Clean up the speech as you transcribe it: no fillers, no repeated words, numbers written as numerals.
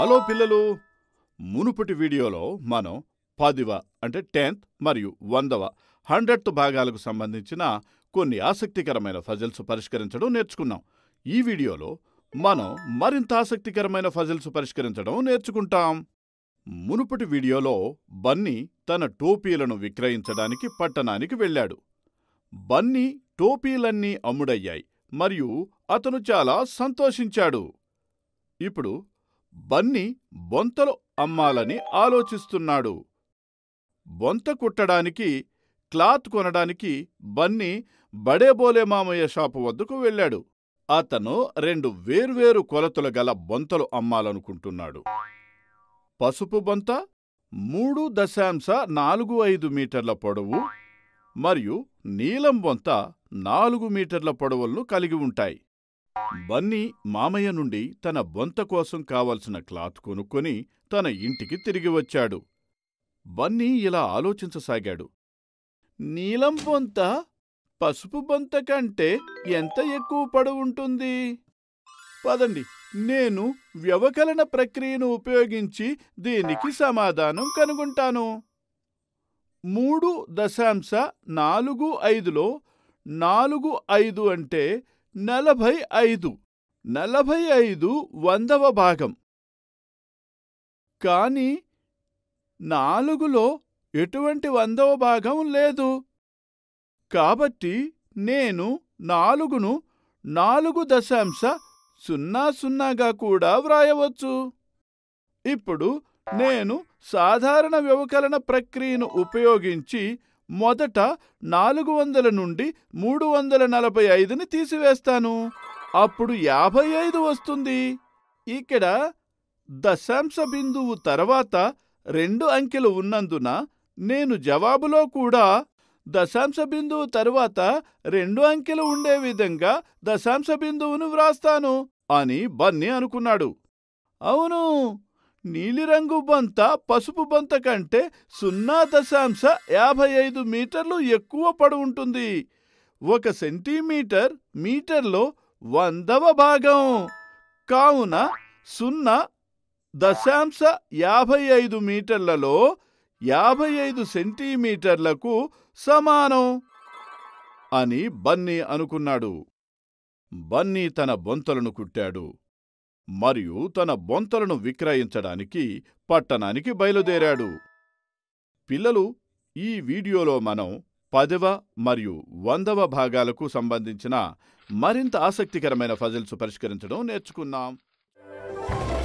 Hello పిల్లలు, మునుపటి వీడియోలో మనం 10వ అంటే 10th మరియు 100వ 100th భాగాలకు సంబంధించిన కొన్ని ఆసక్తికరమైన పజిల్స్ పరిష్కరించడం నేర్చుకున్నాం. ఈ వీడియోలో మనం మరింత ఆసక్తికరమైన పజిల్స్ పరిష్కరించడం నేర్చుకుంటాం. మునుపటి వీడియోలో బన్నీ తన టోపీలను విక్రయించడానికి పట్టణానికి వెళ్ళాడు. బన్నీ టోపీలన్నీ అమ్ముడయ్యాయి మరియు అతను చాలా సంతోషించాడు. ఇప్పుడు బన్నీ బొంతలు అమ్మాలని ఆలోచిస్తున్నాడు. బొంత కుట్టడానికి క్లాత్ కొనడానికి బన్నీ బడేబోలే మామయ్య షాపు వద్దకు వెళ్ళాడు. అతను 2 వేర్వేరు కొలతలు గల బొంతలు అమ్మాలనుకుంటున్నాడు. పసుపు బొంత 3.45 మీటర్ల పొడవు మరియు నీలం బొంత 4 మీటర్ల పొడవులను కలిగి ఉంటాయి. బన్నీ మామయ్య నుండి తన బొంత కోసం కావలసిన క్లాత్ కొనుక్కొని తన ఇంటికి తిరిగి వచ్చాడు. బన్నీ ఇలా ఆలోచించసాగాడు. నీలం బొంత పసుపు బొంత కంటే ఎంత ఎక్కువ పొడవుంటుంది? పదండి, నేను వ్యవకలన ప్రక్రియను ఉపయోగించి దీనికి సమాధానం కనుగొంటాను. 3.45లో 4/5 అంటే 45. 45 100వ భాగం. కానీ 4లో ఎటువంటి 100వ భాగం లేదు. కాబట్టి నేను 4ను 4.00గా కూడా వ్రాయవచ్చు. ఇప్పుడు నేను సాధారణ వ్యవకలన ప్రక్రియను ఉపయోగించి మొదట 400 నుండి 345ని తీసివేస్తాను. అప్పుడు 55 వస్తుంది. ఇక్కడ దశాంశ బిందువు తర్వాత 2 అంకెలు ఉన్నందున నేను జవాబులో కూడా దశాంశ బిందువు తరువాత 2 అంకెలు ఉండే విధంగా దశాంశ బిందువును వ్రాస్తాను అని బన్నీ అనుకున్నాడు. అవును, నీలిరంగు బొంత పసుపు బొంత కంటే 0.55 మీటర్లు ఎక్కువ పొడవుంటుంది. 1 సెంటీమీటర్ మీటర్లో 100వ భాగం. కావున 0.55 మీటర్లలో 55 సెంటీమీటర్లకు సమానం అని బన్నీ అనుకున్నాడు. బన్నీ తన బొంతలను కుట్టాడు మరియు తన బొంతలను విక్రయించడానికి పట్టణానికి బయలుదేరాడు. పిల్లలు, ఈ వీడియోలో మనం 10వ మరియు 100వ భాగాలకు సంబంధించిన మరింత ఆసక్తికరమైన పజిల్స్ పరిష్కరించడం నేర్చుకున్నాం.